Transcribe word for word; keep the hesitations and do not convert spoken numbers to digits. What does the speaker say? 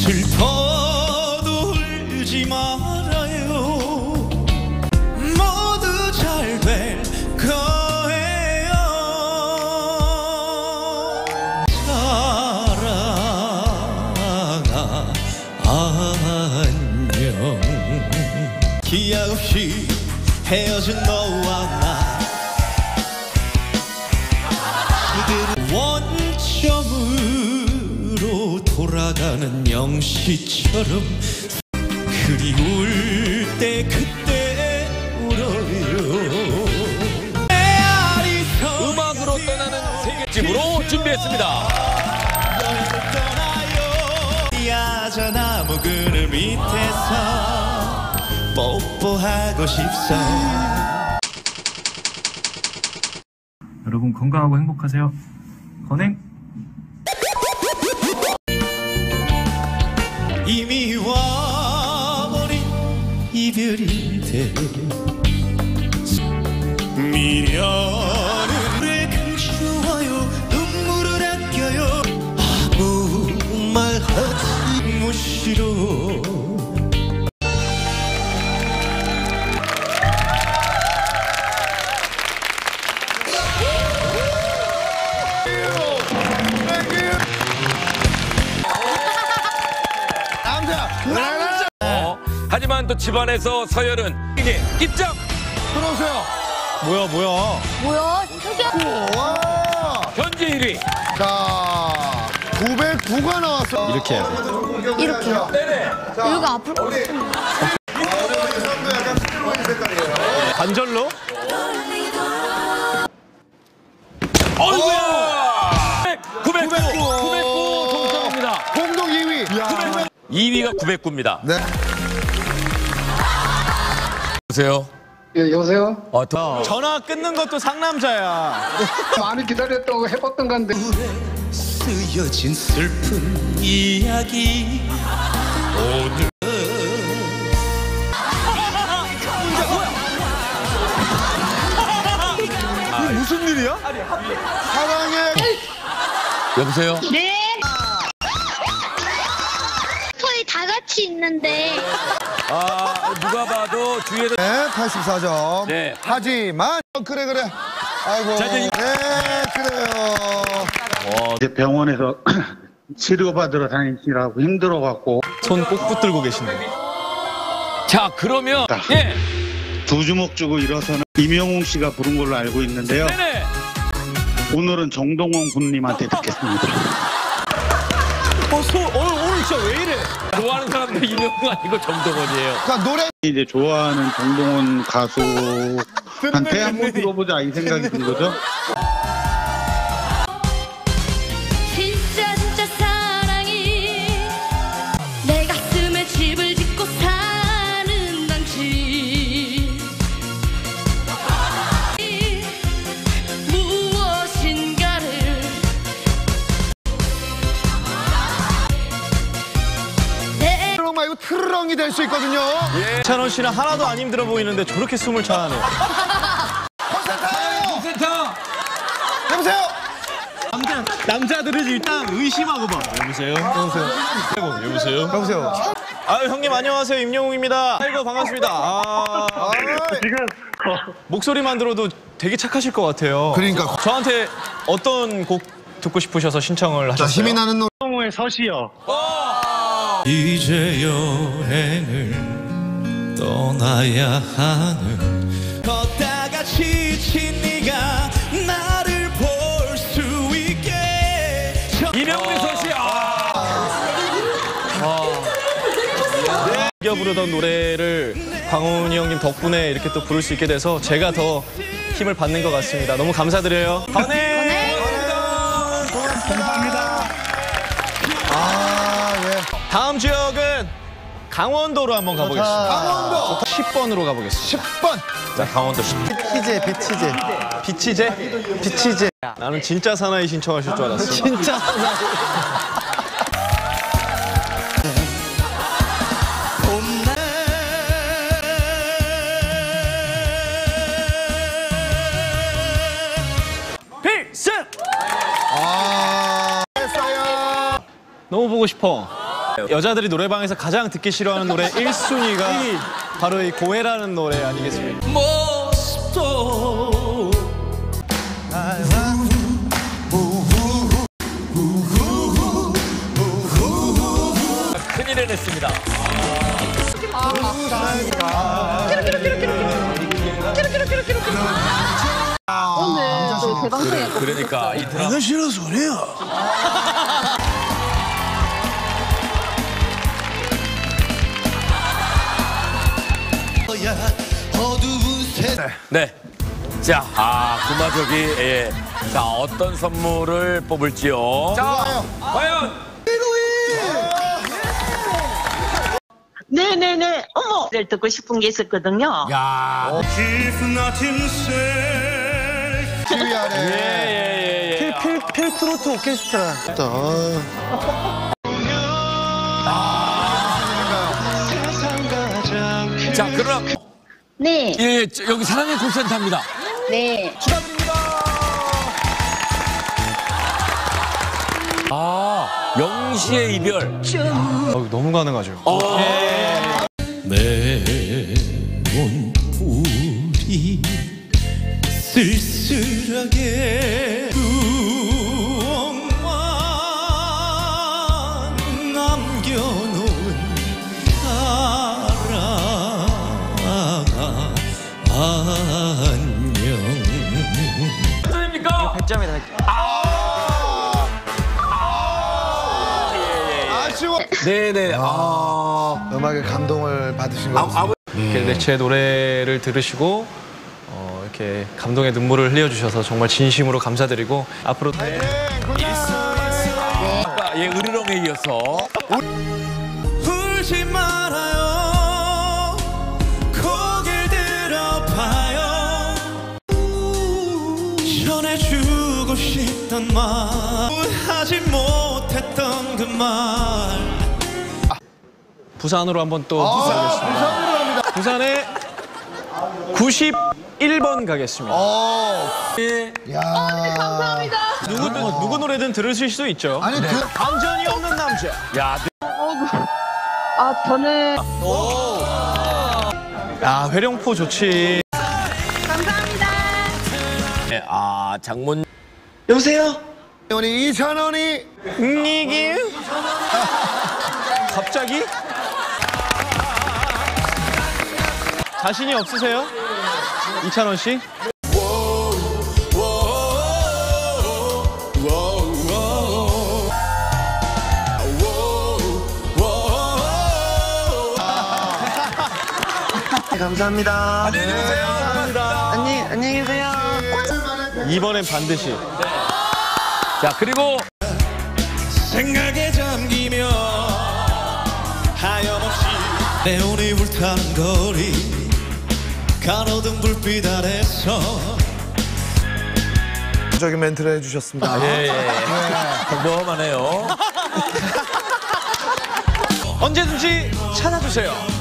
슬퍼도 울지 말아요. 모두 잘 될 거예요. 사랑아 안녕. 기약 없이 헤어진 너와 나 원점으로 돌아가는 영시처럼 그리울 때 그때 울어요. 음악으로 떠나는 세계집으로 준비했습니다. 야자나무 그늘 밑에서 뽀뽀하고 싶소. 여러분 건강하고 행복하세요. 건행. 이미 와버린 이별인데 미련은 왜 감추어요. 눈물을 아껴요. 아무 말 하지 무시로. 어, 하지만 또 집안에서 서열은 이제 입장. 들어오세요. 뭐야 뭐야. 뭐야? 저기 와. 현재 일 위. 자, 구백구가 나왔어. 이렇게 해야 돼. 이렇게요? 네네. 여기가 아플 것 같은데. 관절로? 어이구야. 구백구. 구백구 동점입니다. 공동 이 위. 이 위가 구백구입니다. 네. 보세요. 예, 여보세요? 어, 더. 전화 끊는 것도 상남자야. 많이 기다렸다고 해봤던 건데. 쓰여진 슬픈 이야기 오늘 이게 무슨 일이야? 사랑해. 여보세요. 네. 토이 다 같이 있는데. 아, 누가 봐도 뒤에서. 네, 팔십사 점. 네. 하지만 어, 그래 그래. 아이고. 자, 이제 네, 그래요. 이제 병원에서 치료받으러 다니시라고 힘들어갖고 손 꼭 붙들고 계시네. 자, 그러면 예. 두 주먹 주고 일어서는 임영웅 씨가 부른 걸로 알고 있는데요. 네네. 오늘은 정동원 군님한테 듣겠습니다. 어, 소, 오늘, 오늘 진짜 왜 이래? 좋아하는 사람들 이명웅 아니고 정동원이에요. 그러니까 노래 이제 좋아하는 정동원 가수한테 한번 들어보자 이 생각이 든 거죠. 진짜 진짜 사랑이 내 가슴에 집을 짓고 사는 당신 무엇인가를 내 트렁 말고 트렁이 될 수 있거든요. 찬원 씨는 하나도 안 힘들어 보이는데 저렇게 숨을 차하네. 센터. 여보세요. 남자, 남자들은 일단 의심하고 봐. 여보세요? 여보세요? 여보세요? 여보세요. 아유, 형님 안녕하세요. 임영웅입니다. 아이고, 반갑습니다. 아, 지금 목소리만 들어도 되게 착하실 것 같아요. 그러니까. 저한테 어떤 곡 듣고 싶으셔서 신청을 자, 하셨어요? 힘이 나는 노래. 이제 여행을 떠나야 하는 걷다가 지친 네가 나를 볼 수 있게 이명웅 서씨. 아. 즐겨 부르던 노래를 광훈이 형님 덕분에 이렇게 또 부를 수 있게 돼서 제가 더 힘을 받는 것 같습니다. 너무 감사드려요. 건해! 감사합니다. 아, 예. 다음 지역은 강원도로 한번 가보겠습니다. 강원도 십 번으로 가보겠습니다. 십 번. 자, 강원도 십 번. 비치제, 비치제. 비치제? 비치제. 나는 진짜 사나이 신청하실 줄 알았어. 진짜 사나이. 필승! 아, 했어요. 너무 보고 싶어. 여자들이 노래방에서 가장 듣기 싫어하는 노래 일 순위가 바로 이 고해라는 노래 아니겠습니까? 모습도 큰일 해냈습니다. 오늘 또 대방송에 꼭 그러니까 이 드라마 싫어 소리야. 어두운 새 네. 자, 아, 구마적이, 예. 자, 어떤 선물을 뽑을지요? 자, 과연! 네네네. 어머. 를 듣고 싶은 게 있었거든요. 야, 깊은 아침 새 예, 예, 예, 예. 필, 필트로트 오케스트라. 자, 그럼, 네. 예, 저, 여기 사랑의 콜센터입니다. 네. 아, 영시의 이별. 어, 너무 가능하죠. 내온 우리 쓸쓸하게 추억만 남겨놓은 사랑 안녕. 입니까? 백 점이다. 아쉬워. 네네. 아, 음악에 감동을 받으신 것 아, 같습니다. 아, 이렇게 제 노래를 들으시고 어, 이렇게 감동의 눈물을 흘려주셔서 정말 진심으로 감사드리고 앞으로 아까 예, 으르렁에 이어서. 울지 말아요 고개를 들어봐요 전해주고 싶던 말 하지 못했던 그 말 부산으로 한번 또 가겠습니다. 부산에 구십일 번 가겠습니다. 야. 감사합니다. 누구, 누구 노래든 들으실 수 있죠. 아니, 그, 감전이 없는 남자. 야, 아, 저는. 아, 회룡포 좋지. 네, 아, 장문. 여보세요? 원이 이천 원이. 이게 갑자기? 자신이 없으세요? 이찬원 씨? 감사합니다. 안녕히 계세요. 감사합니다. 안녕, 안녕히 계세요. 이번엔 반드시. 자, 그리고. 생각에 잠기며 하염없이 네온이 불타는 거리 가로등 불빛 아래서 적인 멘트를 해주셨습니다. 예, 예. 평범하네요. 언제든지 찾아주세요.